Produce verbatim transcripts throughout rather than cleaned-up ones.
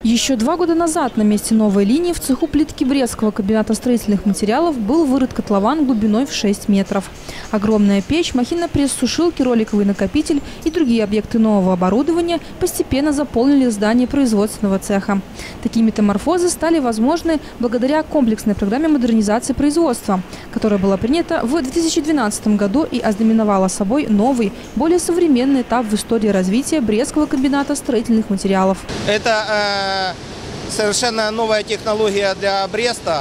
Еще два года назад на месте новой линии в цеху плитки Брестского комбината строительных материалов был вырыт котлован глубиной в шесть метров. Огромная печь, махина-пресс-сушилки, роликовый накопитель и другие объекты нового оборудования постепенно заполнили здание производственного цеха. Такие метаморфозы стали возможны благодаря комплексной программе модернизации производства, которая была принята в две тысячи двенадцатом году и ознаменовала собой новый, более современный этап в истории развития Брестского комбината строительных материалов. Это совершенно новая технология для Бреста,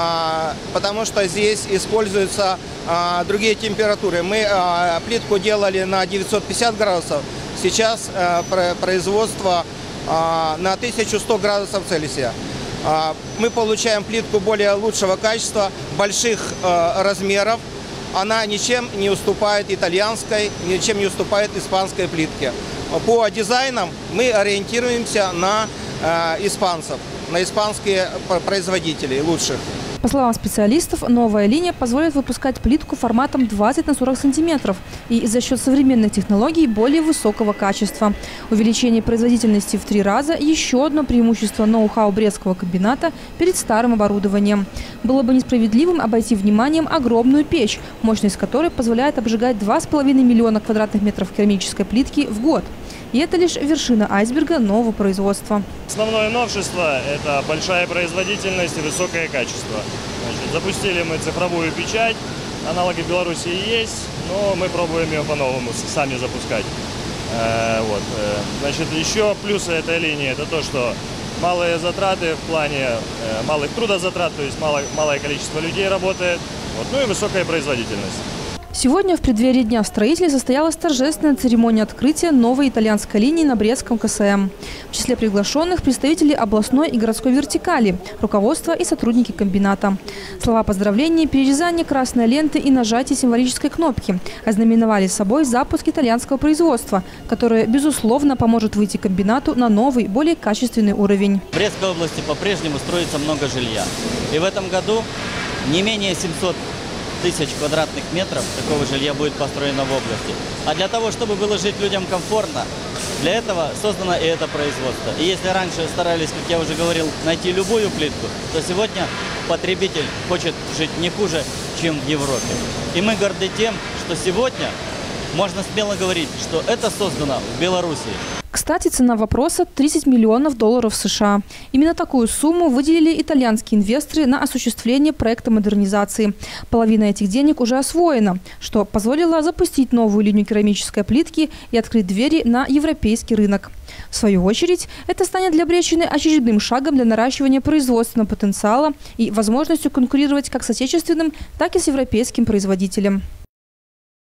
потому что здесь используются другие температуры. Мы плитку делали на девятьсот пятьдесят градусов, сейчас производство на тысячу сто градусов Цельсия. Мы получаем плитку более лучшего качества, больших размеров. Она ничем не уступает итальянской, ничем не уступает испанской плитке. По дизайнам мы ориентируемся на э, испанцев, на испанские производителей лучших. По словам специалистов, новая линия позволит выпускать плитку форматом двадцать на сорок сантиметров и за счет современных технологий более высокого качества. Увеличение производительности в три раза – еще одно преимущество ноу-хау Брестского комбината перед старым оборудованием. Было бы несправедливым обойти вниманием огромную печь, мощность которой позволяет обжигать два с половиной миллиона квадратных метров керамической плитки в год. И это лишь вершина айсберга нового производства. Основное новшество – это большая производительность и высокое качество. Значит, запустили мы цифровую печать, аналоги в Беларуси есть, но мы пробуем ее по-новому сами запускать. Э, вот. Значит, еще плюсы этой линии – это то, что малые затраты в плане э, малых трудозатрат, то есть малое, малое количество людей работает, вот, ну и высокая производительность. Сегодня в преддверии Дня строителей состоялась торжественная церемония открытия новой итальянской линии на Брестском ка эс эм. В числе приглашенных представители областной и городской вертикали, руководство и сотрудники комбината. Слова поздравления, перерезание красной ленты и нажатие символической кнопки ознаменовали собой запуск итальянского производства, которое, безусловно, поможет выйти комбинату на новый, более качественный уровень. В Брестской области по-прежнему строится много жилья. И в этом году не менее семисот тысяч квадратных метров такого жилья будет построено в области. А для того, чтобы было жить людям комфортно, для этого создано и это производство. И если раньше старались, как я уже говорил, найти любую плитку, то сегодня потребитель хочет жить не хуже, чем в Европе. И мы горды тем, что сегодня можно смело говорить, что это создано в Беларуси. Кстати, цена вопроса – тридцать миллионов долларов США. Именно такую сумму выделили итальянские инвесторы на осуществление проекта модернизации. Половина этих денег уже освоена, что позволило запустить новую линию керамической плитки и открыть двери на европейский рынок. В свою очередь, это станет для Брестщины очередным шагом для наращивания производственного потенциала и возможностью конкурировать как с отечественным, так и с европейским производителем.